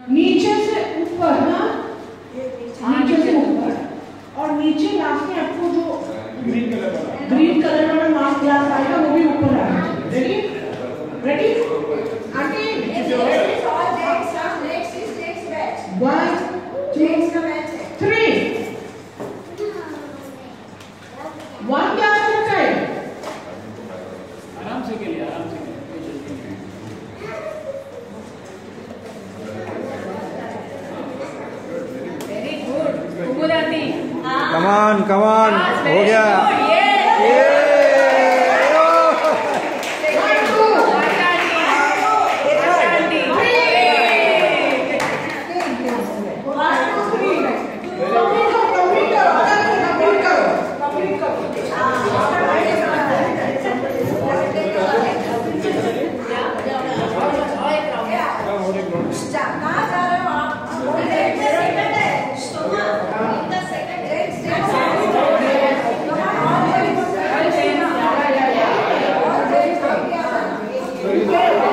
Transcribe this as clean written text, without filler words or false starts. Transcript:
नीचे से ऊपर ना, नीचे से ऊपर, और नीचे लास्ट में आपको जो ग्रीन कलर वाला मास्क ग्लास आएगा वो भी ऊपर आएगा। Ready ready aunty, one two three, one क्या आता है? आराम से के लिए, आराम से वेरी गुड कुमुदाती। कमान कमान हो गया। Yeah.